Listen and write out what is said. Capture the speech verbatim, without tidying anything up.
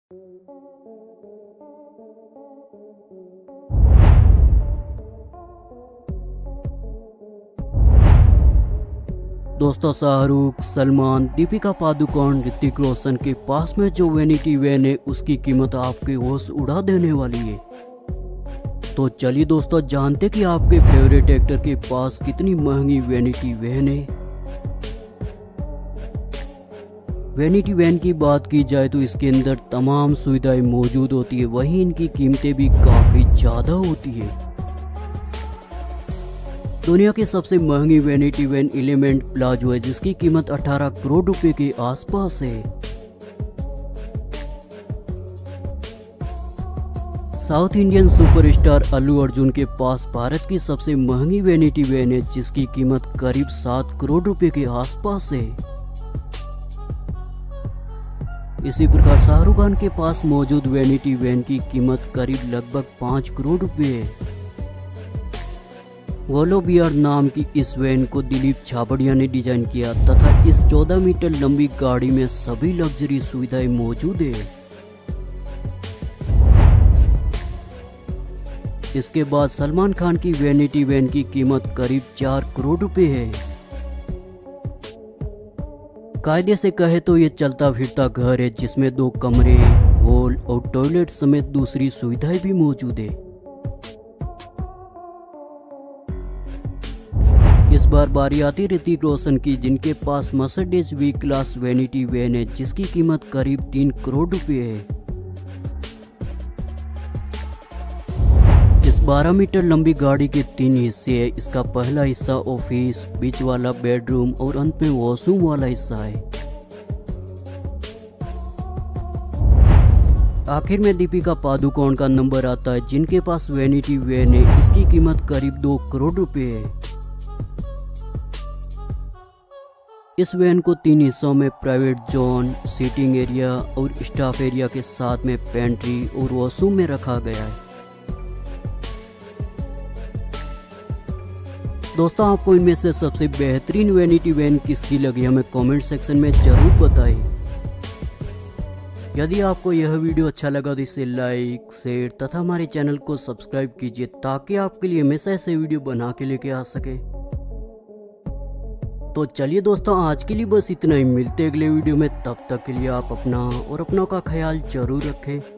दोस्तों, शाहरुख, सलमान, दीपिका पादुकोण, ऋतिक रोशन के पास में जो वैनिटी वैन है उसकी कीमत आपके होश उड़ा देने वाली है। तो चलिए दोस्तों, जानते कि आपके फेवरेट एक्टर के पास कितनी महंगी वैनिटी वैन है। वैनिटी वैन की बात की जाए तो इसके अंदर तमाम सुविधाएं मौजूद होती है, वहीं इनकी कीमतें भी काफ़ी ज़्यादा होती है। दुनिया की सबसे महंगी वैनिटी वैन एलिमेंट प्लाजो है, जिसकी कीमत अठारह करोड़ रुपए के आसपास है। South Indian superstar Allu Arjun के पास भारत की सबसे महंगी वैनिटी वैन है, जिसकी कीमत करीब सात करोड़ रुपए के आसपास है। इसी प्रकार शाहरुख खान के पास मौजूद वैनिटी वैन की कीमत करीब लगभग पाँच करोड़ रुपए है। वोलो बियर नाम की इस वैन को दिलीप छाबड़िया ने डिजाइन किया तथा इस चौदह मीटर लंबी गाड़ी में सभी लग्जरी सुविधाएं मौजूद है। इसके बाद सलमान खान की वैनिटी वैन की कीमत करीब चार करोड़ रुपए है। कायदे से कहे तो ये चलता फिरता घर है, जिसमें दो कमरे, हॉल और टॉयलेट समेत दूसरी सुविधाएं भी मौजूद है। इस बार बारी आती ऋतिक रोशन की, जिनके पास Mercedes V class vanity van है, जिसकी कीमत करीब तीन करोड़ रुपए है। इस बारह मीटर लंबी गाड़ी के तीन हिस्से है। इसका पहला हिस्सा ऑफिस, बीच वाला बेडरूम और अंत में वॉशरूम वाला हिस्सा है। आखिर में दीपिका पादुकोण का नंबर आता है, जिनके पास वैनिटी वैन है। इसकी कीमत करीब दो करोड़ रुपए है। इस वैन को तीन हिस्सों में प्राइवेट जोन, सीटिंग एरिया और स्टाफ एरिया के साथ में पेंट्री और वॉशरूम में रखा गया है। दोस्तों, आपको इनमें से सबसे बेहतरीन वैनिटी वैन किसकी लगी हमें कमेंट सेक्शन में जरूर बताएं। यदि आपको यह वीडियो अच्छा लगा तो इसे लाइक, शेयर तथा हमारे चैनल को सब्सक्राइब कीजिए, ताकि आपके लिए हमेशा ऐसे वीडियो बना के लेके आ सके। तो चलिए दोस्तों, आज के लिए बस इतना ही। मिलते अगले वीडियो में, तब तक के लिए आप अपना और अपनों का ख्याल जरूर रखें।